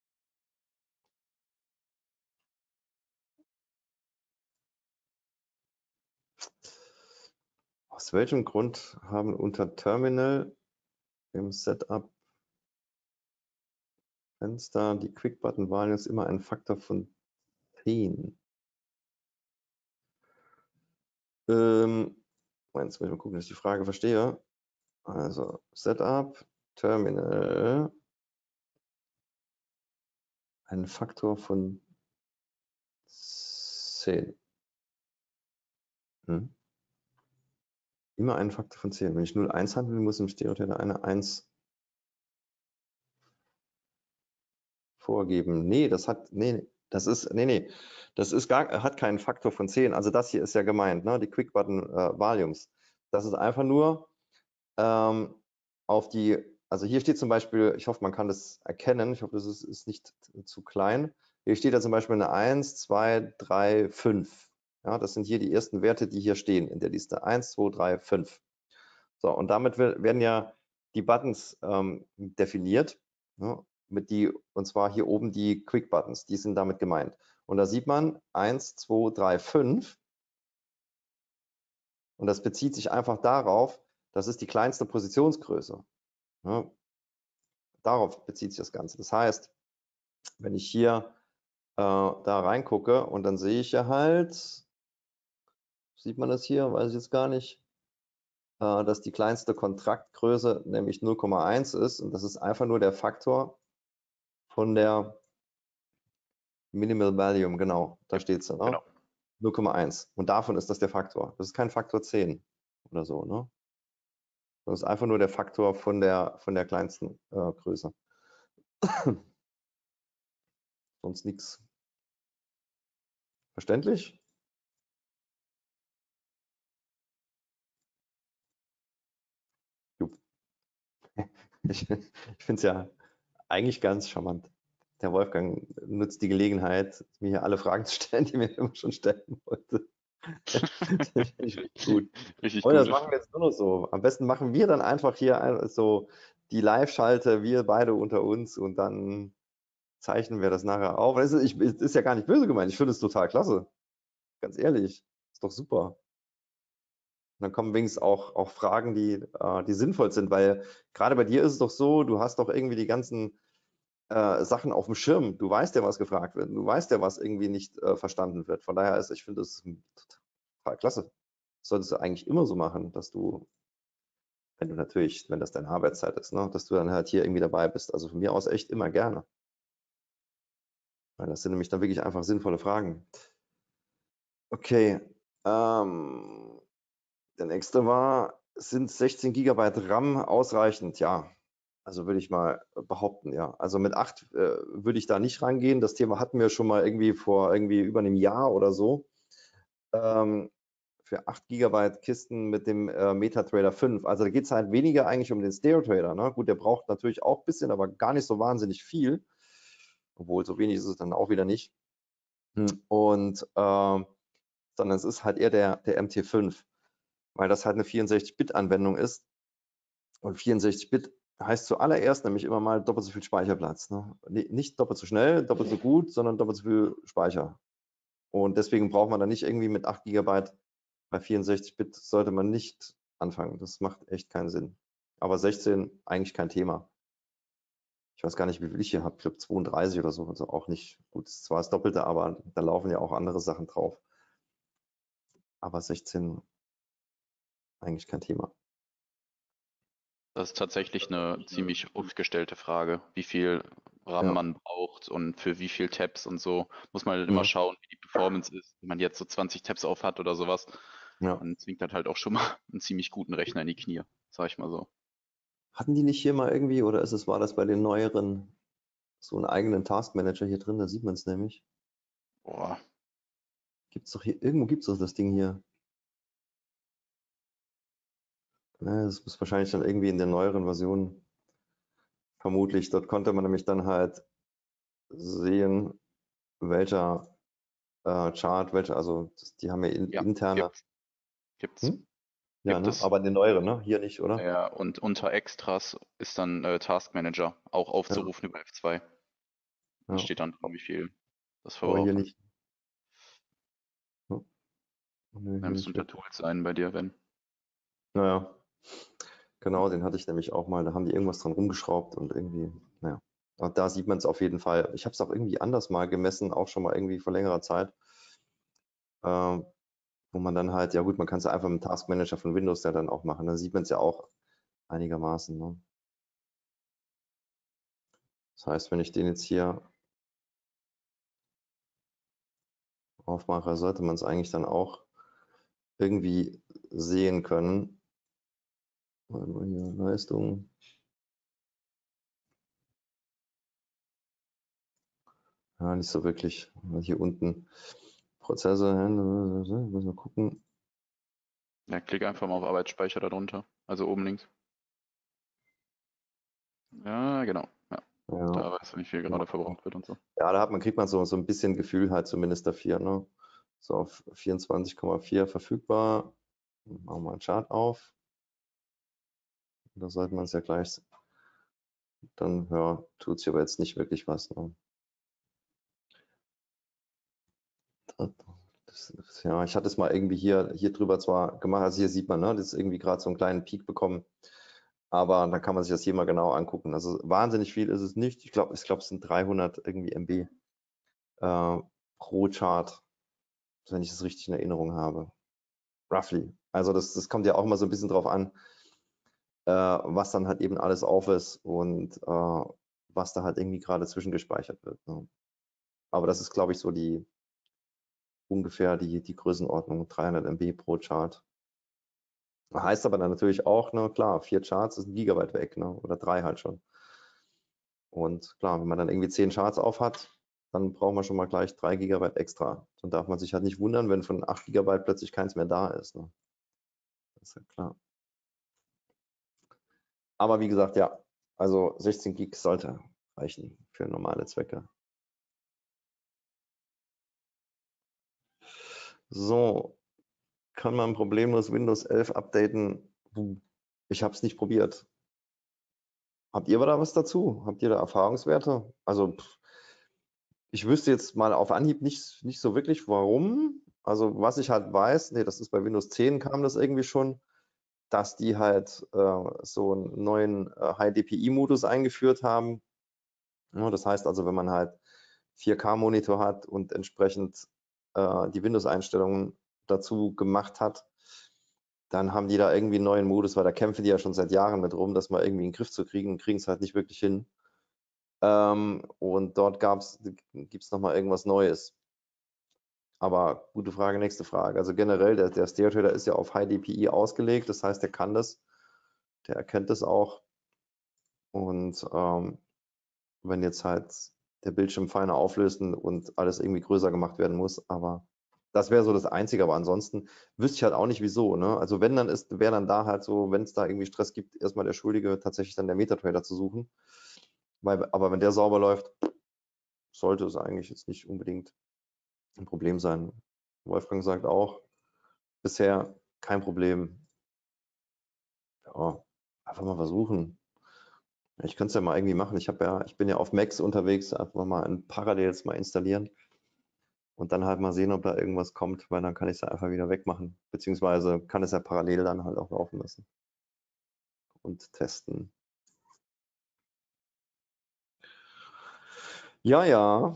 Aus welchem Grund haben unter Terminal im Setup Fenster die Quick-Button-Wahlen ist immer ein Faktor von zehn? Ähm, jetzt muss ich mal gucken, dass ich die Frage verstehe. Also Setup, Terminal, ein Faktor von zehn. Hm. Immer einen Faktor von zehn. Wenn ich null eins haben will, muss im Stereotype eine eins vorgeben. Nee, das hat, nee, das ist, nee, nee, das ist gar, hat keinen Faktor von zehn. Also das hier ist ja gemeint, ne? Die Quick Button äh, Volumes. Das ist einfach nur ähm, auf die, also hier steht zum Beispiel, ich hoffe, man kann das erkennen, ich hoffe, das ist, ist nicht zu klein. Hier steht ja zum Beispiel eine eins, zwei, drei, fünf. Ja, das sind hier die ersten Werte, die hier stehen in der Liste. eins, zwei, drei, fünf. So, und damit werden ja die Buttons ähm, definiert, ne, mit die, und zwar hier oben die Quick Buttons, die sind damit gemeint. Und da sieht man eins, zwei, drei, fünf. Und das bezieht sich einfach darauf, das ist die kleinste Positionsgröße. Ne? Darauf bezieht sich das Ganze. Das heißt, wenn ich hier äh, da reingucke und dann sehe ich ja halt, sieht man das hier, weiß ich jetzt gar nicht, äh, dass die kleinste Kontraktgröße nämlich null Komma eins ist und das ist einfach nur der Faktor von der Minimal Volume, genau, da steht es, ne? Genau. null Komma eins. Und davon ist das der Faktor. Das ist kein Faktor zehn oder so, ne? Das ist einfach nur der Faktor von der, von der kleinsten äh, Größe. Sonst nichts. Verständlich? Jupp. Ich, ich finde es ja eigentlich ganz charmant. Der Wolfgang nutzt die Gelegenheit, mir hier alle Fragen zu stellen, die mir immer schon stellen wollte. Das finde ich richtig gut. Richtig Und das gut. machen wir jetzt nur noch so. Am besten machen wir dann einfach hier ein- so die Live-Schalte, wir beide unter uns und dann zeichnen wir das nachher auf. Das ist, ich, es ist ja gar nicht böse gemeint. Ich finde es total klasse. Ganz ehrlich. Ist doch super. Und dann kommen wenigstens auch, auch Fragen, die, äh, die sinnvoll sind, weil gerade bei dir ist es doch so, du hast doch irgendwie die ganzen äh, Sachen auf dem Schirm. Du weißt ja, was gefragt wird. Du weißt ja, was irgendwie nicht äh, verstanden wird. Von daher ist, ich finde das total klasse. Das solltest du eigentlich immer so machen, dass du, wenn du natürlich, wenn das deine Arbeitszeit ist, ne, dass du dann halt hier irgendwie dabei bist. Also von mir aus echt immer gerne. Weil das sind nämlich dann wirklich einfach sinnvolle Fragen. Okay. Ähm, der nächste war, sind sechzehn Gigabyte RAM ausreichend? Ja, also würde ich mal behaupten, ja. Also mit acht äh, würde ich da nicht rangehen. Das Thema hatten wir schon mal irgendwie vor irgendwie über einem Jahr oder so. Ähm, für acht Gigabyte Kisten mit dem äh, MetaTrader fünf. Also da geht es halt weniger eigentlich um den Stereo-Trader. Ne? Gut, der braucht natürlich auch ein bisschen, aber gar nicht so wahnsinnig viel. Obwohl, so wenig ist es dann auch wieder nicht. Und äh, sondern es ist halt eher der, der M T fünf, weil das halt eine vierundsechzig Bit Anwendung ist. Und vierundsechzig Bit heißt zuallererst nämlich immer mal doppelt so viel Speicherplatz. Ne? Nicht doppelt so schnell, doppelt so gut, sondern doppelt so viel Speicher. Und deswegen braucht man da nicht irgendwie mit acht Gigabyte bei vierundsechzig Bit sollte man nicht anfangen. Das macht echt keinen Sinn. Aber sechzehn eigentlich kein Thema. Ich weiß gar nicht, wie viel ich hier habe. Ich glaube zweiunddreißig oder so. Also auch nicht gut. Ist zwar das Doppelte, aber da laufen ja auch andere Sachen drauf. Aber sechzehn eigentlich kein Thema. Das ist tatsächlich eine ziemlich oft gestellte Frage, wie viel RAM Ja. man braucht und für wie viel Tabs und so. Muss man halt immer Mhm. schauen, wie die Performance ist. Wenn man jetzt so zwanzig Tabs auf hat oder sowas, Ja. dann zwingt das halt auch schon mal einen ziemlich guten Rechner in die Knie, sag ich mal so. Hatten die nicht hier mal irgendwie, oder ist es, war das bei den neueren, so einen eigenen Taskmanager hier drin? Da sieht man es nämlich. Boah, Gibt es doch hier, irgendwo gibt es doch das Ding hier. Ja, das muss wahrscheinlich dann irgendwie in der neueren Version vermutlich. Dort konnte man nämlich dann halt sehen, welcher äh, Chart, welcher, also das, die haben ja in, ja, interne, gibt's. Gibt's. Hm? Ja, Gibt ne? es. Aber eine neuere, ne? Hier nicht, oder? Ja, und unter Extras ist dann äh, Task Manager auch Ja, aufzurufen über F zwei. Da ja. steht dann drin, wie viel das Aber hier verbraucht hat. nicht. Ja. Nee, Dann hier müsste nicht unter wirklich. Tools sein bei dir, wenn. Naja, genau, den hatte ich nämlich auch mal. Da haben die irgendwas dran rumgeschraubt und irgendwie, naja. Und da sieht man es auf jeden Fall. Ich habe es auch irgendwie anders mal gemessen, auch schon mal irgendwie vor längerer Zeit. Äh, wo man dann halt, ja gut, man kann es ja einfach mit dem Task Manager von Windows ja dann auch machen. Dann sieht man es ja auch einigermaßen. Ne? Das heißt, wenn ich den jetzt hier aufmache, sollte man es eigentlich dann auch irgendwie sehen können. Warte mal hier, Leistung. Ja, nicht so wirklich. Hier unten Prozesse, müssen wir gucken. Ja, klick einfach mal auf Arbeitsspeicher darunter. Also oben links. Ja, genau. Ja, Ja, da weißt du, wie viel gerade verbraucht wird und so. ja, da hat man, kriegt man so, so ein bisschen Gefühl halt zumindest dafür. Ne? So auf vierundzwanzig Komma vier verfügbar. Machen wir mal einen Chart auf. Da sollte man es ja gleich, dann ja, tut sich aber jetzt nicht wirklich was. Ne? Das, das, ja, ich hatte es mal irgendwie hier, hier drüber zwar gemacht, also hier sieht man, ne, das ist irgendwie gerade so einen kleinen Peak bekommen, aber dann kann man sich das hier mal genau angucken. Also wahnsinnig viel ist es nicht. Ich glaube, ich glaube, es sind dreihundert irgendwie M B äh, pro Chart, wenn ich das richtig in Erinnerung habe. Roughly. Also das, das kommt ja auch immer so ein bisschen drauf an, äh, was dann halt eben alles auf ist und äh, was da halt irgendwie gerade zwischengespeichert wird. Ne? Aber das ist, glaube ich, so die ungefähr die, die Größenordnung, dreihundert M B pro Chart. Heißt aber dann natürlich auch, ne, klar, vier Charts ist ein Gigabyte weg, ne, oder drei halt schon. Und klar, wenn man dann irgendwie zehn Charts auf hat, dann braucht man schon mal gleich drei Gigabyte extra. Dann darf man sich halt nicht wundern, wenn von acht Gigabyte plötzlich keins mehr da ist. Ne? Das ist ja klar. Aber wie gesagt, ja, also sechzehn Gig sollte reichen für normale Zwecke. So, kann man problemlos Windows elf updaten? Ich habe es nicht probiert. Habt ihr da was dazu? Habt ihr da Erfahrungswerte? Also pff, ich wüsste jetzt mal auf Anhieb nicht, nicht so wirklich, warum. Also was ich halt weiß, nee, das ist bei Windows zehn kam das irgendwie schon, dass die halt äh, so einen neuen äh, High D P I-Modus eingeführt haben. Ja, das heißt also, wenn man halt vier K-Monitor hat und entsprechend äh, die Windows-Einstellungen dazu gemacht hat, dann haben die da irgendwie einen neuen Modus, weil da kämpfen die ja schon seit Jahren mit rum, das mal irgendwie in den Griff zu kriegen und kriegen es halt nicht wirklich hin. Ähm, und dort gibt es nochmal irgendwas Neues. Aber gute Frage, nächste Frage. Also generell, der, der Stereo-Trader ist ja auf High D P I ausgelegt, das heißt, der kann das, der erkennt das auch. Und ähm, wenn jetzt halt der Bildschirm feiner auflösen und alles irgendwie größer gemacht werden muss, aber das wäre so das Einzige, aber ansonsten wüsste ich halt auch nicht wieso. Ne? Also wenn dann ist, wäre dann da halt so, wenn es da irgendwie Stress gibt, erstmal der Schuldige tatsächlich dann der MetaTrader zu suchen. Weil, aber wenn der sauber läuft, sollte es eigentlich jetzt nicht unbedingt ein Problem sein. Wolfgang sagt auch, bisher kein Problem. Ja, einfach mal versuchen. Ich könnte es ja mal irgendwie machen. Ich habe ja, ich bin ja auf Macs unterwegs, einfach mal ein Parallels mal installieren und dann halt mal sehen, ob da irgendwas kommt, weil dann kann ich es ja einfach wieder wegmachen. Beziehungsweise kann es ja parallel dann halt auch laufen lassen und testen. Ja, ja.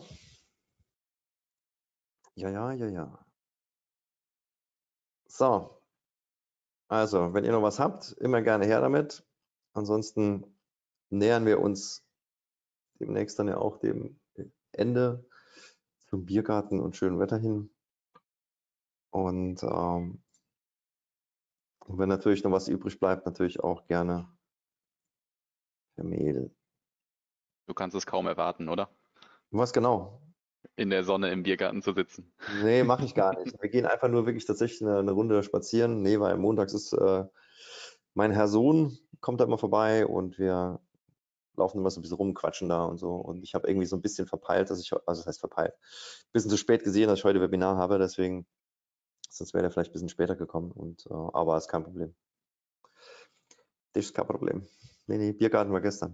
Ja, ja, ja, ja. So. Also, wenn ihr noch was habt, immer gerne her damit. Ansonsten nähern wir uns demnächst dann ja auch dem Ende zum Biergarten und schönem Wetter hin. Und ähm, wenn natürlich noch was übrig bleibt, natürlich auch gerne per Mail. Du kannst es kaum erwarten, oder? Was genau? In der Sonne im Biergarten zu sitzen. Nee, mache ich gar nicht. Wir gehen einfach nur wirklich tatsächlich eine, eine Runde spazieren. Nee, weil montags ist äh, mein Herr Sohn, kommt da immer vorbei und wir laufen immer so ein bisschen rum, quatschen da und so. Und ich habe irgendwie so ein bisschen verpeilt, dass ich, also das heißt verpeilt, ein bisschen zu spät gesehen, dass ich heute Webinar habe. Deswegen Sonst wäre der vielleicht ein bisschen später gekommen, und, äh, aber ist kein Problem. Das ist kein Problem. Nee, nee, Biergarten war gestern.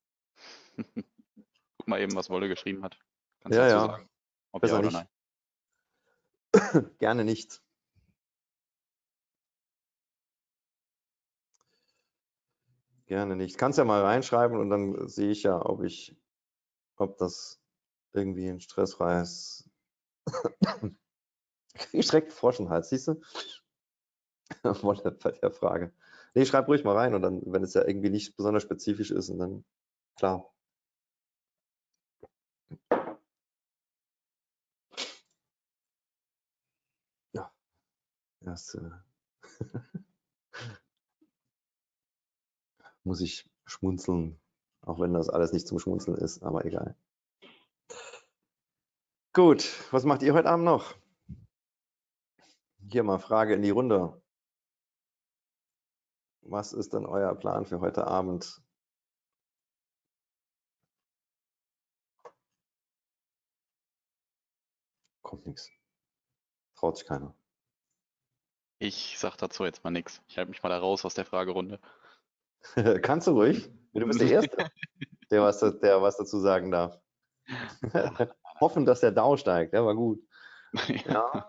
Guck mal eben, was Wolle geschrieben hat. Kannst Ja, dazu ja, sagen, ob ja besser oder nicht. nein. Gerne nicht. Gerne nicht. Kannst ja mal reinschreiben und dann sehe ich ja, ob ich, ob das irgendwie ein stressfreies gestreckten Frosch im Hals, siehst du? Wolle bei der Frage. Nee, schreib ruhig mal rein und dann, wenn es ja irgendwie nicht besonders spezifisch ist, und dann, klar. Ja, das äh, muss ich schmunzeln, auch wenn das alles nicht zum Schmunzeln ist, aber egal. Gut, was macht ihr heute Abend noch? Hier mal Frage in die Runde. Was ist denn euer Plan für heute Abend? Kommt nichts. Traut sich keiner. Ich sag dazu jetzt mal nichts. Ich halte mich mal da raus aus der Fragerunde. Kannst du ruhig? Du bist der Erste, der was, der was dazu sagen darf. Hoffen, dass der D A O steigt. Der war gut. Ja.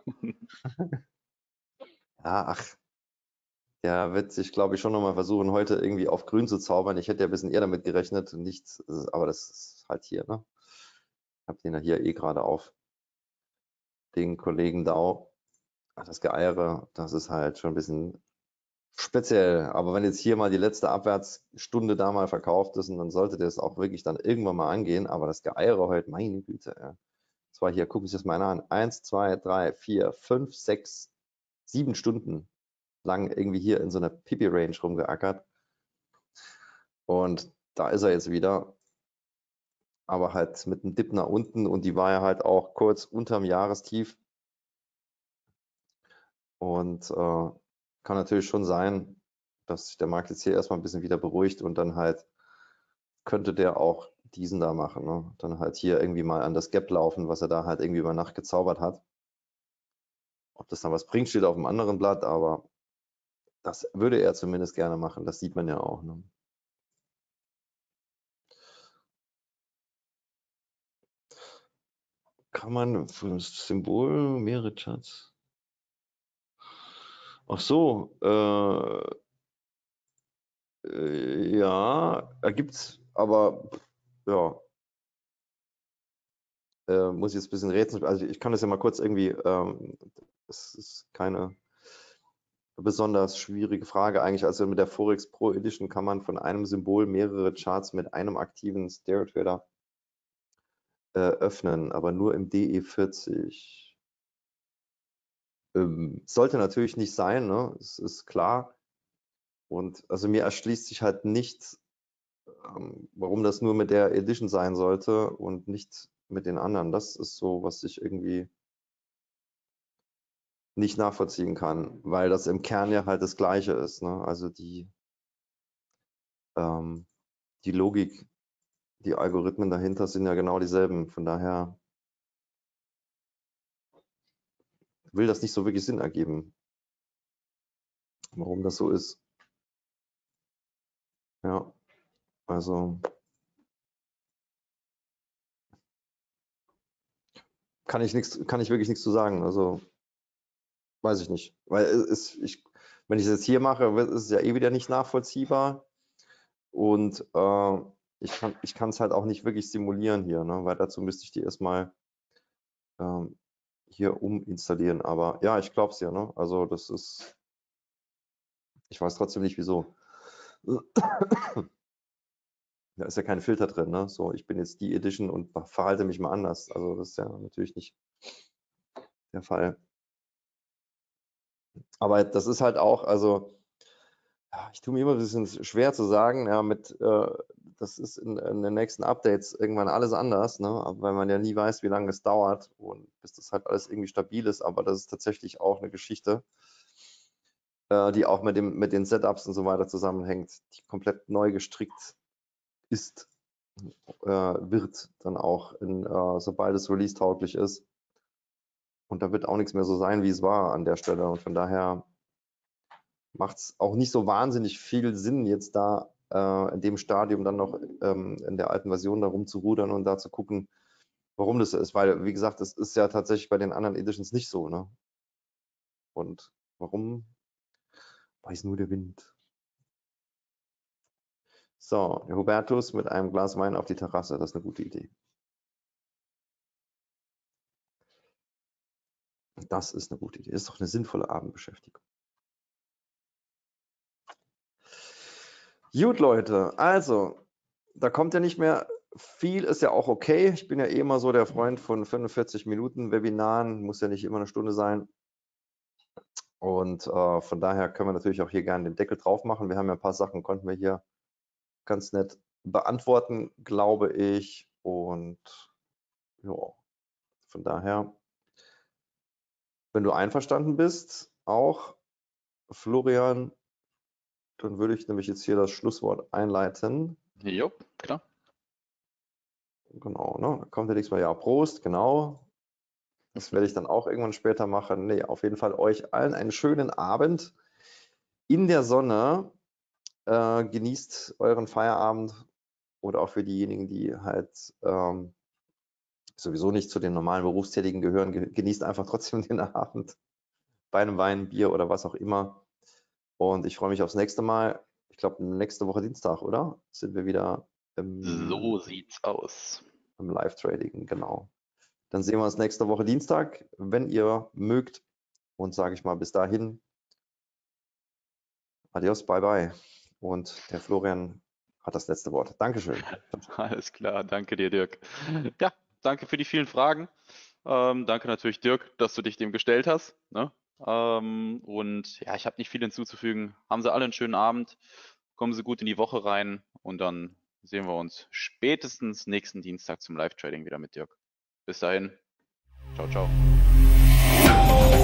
Ja, ach. Der wird sich, glaube ich, schon nochmal versuchen, heute irgendwie auf grün zu zaubern. Ich hätte ja ein bisschen eher damit gerechnet, nichts, aber das ist halt hier, ne? Ich habe den ja hier eh gerade auf. Den Kollegen D A O. Ach, das Geeiere, das ist halt schon ein bisschen speziell. Aber wenn jetzt hier mal die letzte Abwärtsstunde da mal verkauft ist, und dann sollte das auch wirklich dann irgendwann mal angehen. Aber das Geeiere heute, meine Güte, ja. Zwar hier, gucken Sie sich das mal an. Eins, zwei, drei, vier, fünf, sechs, sieben Stunden lang irgendwie hier in so einer Pipi-Range rumgeackert. Und da ist er jetzt wieder. Aber halt mit einem Dip nach unten, und die war ja halt auch kurz unterm Jahrestief. Und äh, kann natürlich schon sein, dass sich der Markt jetzt hier erstmal ein bisschen wieder beruhigt, und dann halt könnte der auch diesen da machen. Ne? Dann halt hier irgendwie mal an das Gap laufen, was er da halt irgendwie über Nacht gezaubert hat. Ob das dann was bringt, steht auf dem anderen Blatt, aber das würde er zumindest gerne machen. Das sieht man ja auch. Ne? Kann man für das Symbol mehrere Charts? Ach so, äh, äh, ja, ergibt's, aber ja, äh, muss ich jetzt ein bisschen rätseln. Also ich kann das ja mal kurz irgendwie, ähm, das ist keine besonders schwierige Frage eigentlich. Also mit der Forex Pro Edition kann man von einem Symbol mehrere Charts mit einem aktiven Stereo Trader äh, öffnen, aber nur im D E vierzig. Ähm, sollte natürlich nicht sein, ne? Es ist klar. Und also mir erschließt sich halt nicht, ähm, warum das nur mit der Edition sein sollte und nicht mit den anderen. Das ist so, was ich irgendwie nicht nachvollziehen kann, weil das im Kern ja halt das Gleiche ist. Ne? Also die, ähm, die Logik, die Algorithmen dahinter sind ja genau dieselben. Von daher will das nicht so wirklich Sinn ergeben, warum das so ist. Ja, also kann ich nichts, kann ich wirklich nichts zu sagen. Also weiß ich nicht, weil es, ich, wenn ich es jetzt hier mache, ist es ja eh wieder nicht nachvollziehbar, und äh, ich kann ich kann es halt auch nicht wirklich simulieren hier, ne? Weil dazu müsste ich die erstmal ähm, hier uminstallieren. Aber ja, ich glaube es ja. Ne? Also das ist, ich weiß trotzdem nicht wieso. Da ist ja kein Filter drin. Ne? So, ich bin jetzt die Edition und verhalte mich mal anders. Also das ist ja natürlich nicht der Fall. Aber das ist halt auch, also ja, ich tue mir immer ein bisschen schwer zu sagen, ja, mit, äh, das ist in, in den nächsten Updates irgendwann alles anders, ne? Aber weil man ja nie weiß, wie lange es dauert und bis das halt alles irgendwie stabil ist. Aber das ist tatsächlich auch eine Geschichte, äh, die auch mit, dem, mit den Setups und so weiter zusammenhängt, die komplett neu gestrickt ist, äh, wird dann auch, in, äh, sobald es release-tauglich ist. Und da wird auch nichts mehr so sein, wie es war an der Stelle. Und von daher macht es auch nicht so wahnsinnig viel Sinn, jetzt da äh, in dem Stadium dann noch ähm, in der alten Version da rumzurudern und da zu gucken, warum das so ist. Weil, wie gesagt, das ist ja tatsächlich bei den anderen Editions nicht so. Ne? Und warum, weiß nur der Wind. So, der Hubertus mit einem Glas Wein auf die Terrasse, das ist eine gute Idee. Das ist eine gute Idee. Das ist doch eine sinnvolle Abendbeschäftigung. Gut, Leute, also, da kommt ja nicht mehr viel, ist ja auch okay. Ich bin ja eh immer so der Freund von fünfundvierzig Minuten Webinaren, muss ja nicht immer eine Stunde sein. Und äh, von daher können wir natürlich auch hier gerne den Deckel drauf machen. Wir haben ja ein paar Sachen, konnten wir hier ganz nett beantworten, glaube ich. Und ja, von daher, wenn du einverstanden bist, auch Florian, dann würde ich nämlich jetzt hier das Schlusswort einleiten. Jo, klar. Genau, ne? Da kommt ja nächstes Mal, ja, Prost, genau. Das werde ich dann auch irgendwann später machen. Nee, auf jeden Fall euch allen einen schönen Abend in der Sonne. Äh, genießt euren Feierabend oder auch für diejenigen, die halt ähm, sowieso nicht zu den normalen Berufstätigen gehören, genießt einfach trotzdem den Abend bei einem Wein, Bier oder was auch immer. Und ich freue mich aufs nächste Mal. Ich glaube, nächste Woche Dienstag, oder? Sind wir wieder im, So sieht's aus. im Live-Trading, genau. Dann sehen wir uns nächste Woche Dienstag, wenn ihr mögt. Und sage ich mal bis dahin, adios, bye bye. Und der Florian hat das letzte Wort. Dankeschön. Alles klar, danke dir, Dirk. Ja, danke für die vielen Fragen. Ähm, danke natürlich, Dirk, dass du dich dem gestellt hast. Ne? Ähm, und ja, ich habe nicht viel hinzuzufügen. Haben Sie alle einen schönen Abend. Kommen Sie gut in die Woche rein und dann sehen wir uns spätestens nächsten Dienstag zum Live-Trading wieder mit Dirk. Bis dahin. Ciao, ciao.